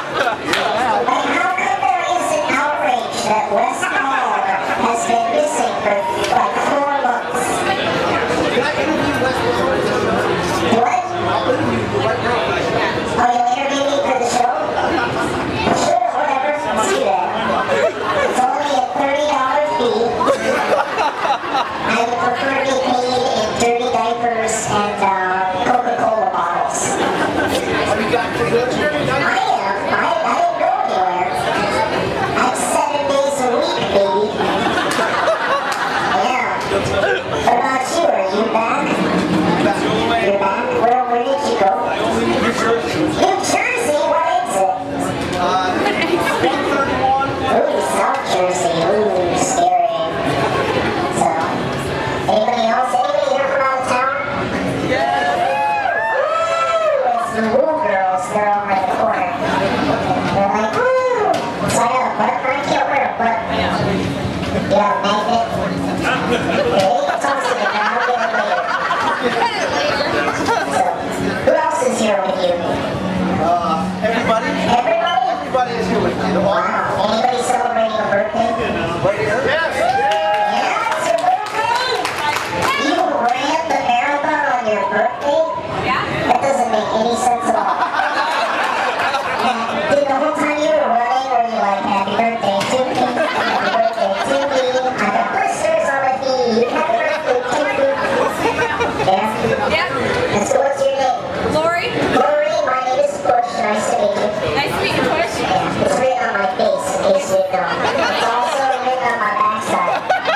how come there isn't outrage that Wes Hall has been missing for like 4 months? Can I interview Wes? What? I'll interview you right now. Oh, you'll interview me for the show? Sure, whatever. See that. It's only a $30 fee. I would prefer to be paid in dirty diapers and Coca-Cola bottles. Have you got the good journey? I am. I didn't go anywhere. I'm 7 days a week, baby. Yeah. What about you? Are you back? You're back? Where did you go? New Jersey. New Jersey? What exit? 131. Ooh, South Jersey. Ooh, scary. So, anybody else? Anybody here from out of town? Woo! It's the Woo girls. They're over in the corner. They're like, woo! So I got a butt. I can't wear a butt. You have a magnet? Okay, you can toss it in. I'll get it later. So, who else is here with you? Everybody? Everybody? Everybody is here with you. Wow. Anybody celebrating a birthday? Right here? Yes. Yeah, it's your birthday? You ran the marathon on your birthday? Yeah. That doesn't make any sense at all. Did the whole time you were running, were you like, happy birthday to me, happy birthday to me, I got blisters on my feet, happy birthday to me. Yeah? Yeah. And so what's your name? Lori, Lori, my name is Bush, nice to meet you. nice to meet you, Bush. Yeah, it's written on my face, in case you didn't know. It's also written on my backside.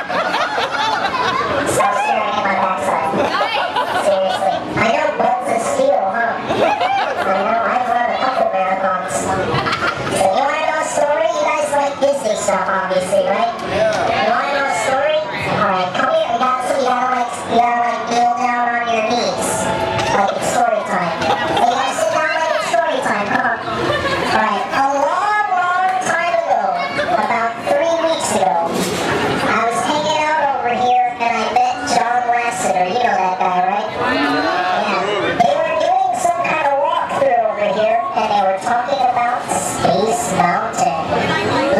Stop staring at my backside. Nice. Seriously. I know Bud's a steal, huh? I know, I've run a couple marathons. So you wanna know a story? You guys like Disney stuff, obviously, right? Yeah. You wanna know a story? Alright, come here. You gotta kneel down on your knees. Like it's story time. You gotta sit down like it's story time, come on. Alright, a long, long time ago, about 3 weeks ago, I was hanging out over here and I met John Lasseter. You know that guy, right? Yeah. They were doing some kind of walkthrough over here and they were talking about Space Mountain. Ooh,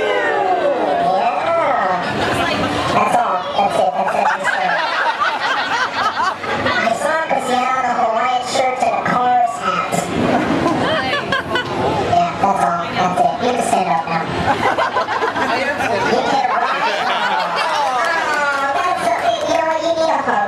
yeah. That's all. That's it. That's it. I saw him because he had on a Hawaiian shirt and a Cars hat. Yeah, that's all. That's it. You can stand up now. You can't run. Oh, that's okay. You know what? You need a hug.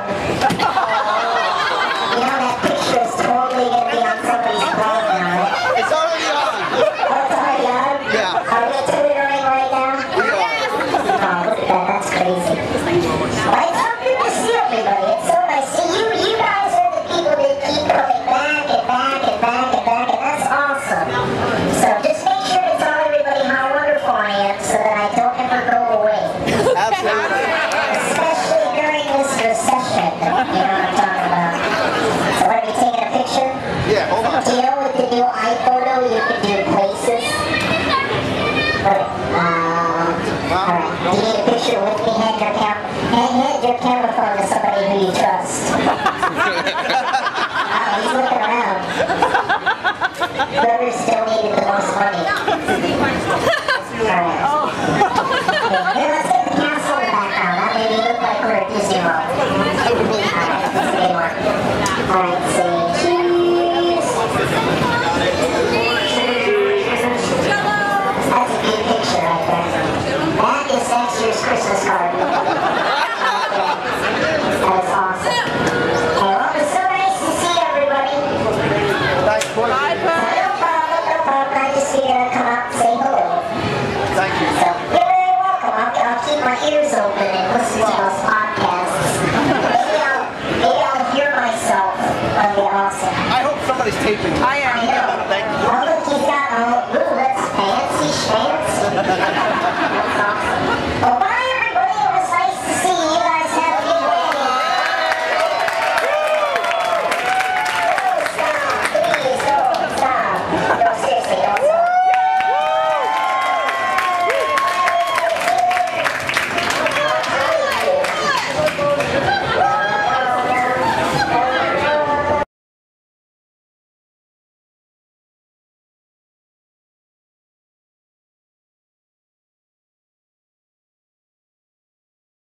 You know that picture is totally going to be on somebody's blog now, right? It's already on. Oh, it's already on? Yeah. Are we tutoring right now? Oh, look at that. That's crazy. Well, it's so good to see everybody. It's so nice. See, you guys are the people that keep coming back and back and back and back, and that's awesome. So just make sure to tell everybody how wonderful I am so that I don't ever go away. Absolutely. Especially during this recession. You know what I'm talking about. So are we taking a picture? Yeah, hold on. Do you know with the new iPhoto you can do places? Alright. Do you need a picture with me? Hand your camera phone to somebody who you trust. He's looking around. Whoever's donated the most money. Alright. Okay, let's get the castle in the background. That made me look like we're at Disney World. Alright, that's a good one. Alright, say cheese. That's a good picture right there. That is next year's Christmas card. That is awesome. Well, it was so nice to see everybody. Nice point. No problem. I just figured I'd come out and say hello. Thank you. So, you're very welcome. I'll keep my ears open and listen to those podcasts. Maybe I'll hear myself. That'd be awesome. I hope somebody's taping. I am. I know. Thank you. Oh, look, he's got, ooh, that's fancy schmancy.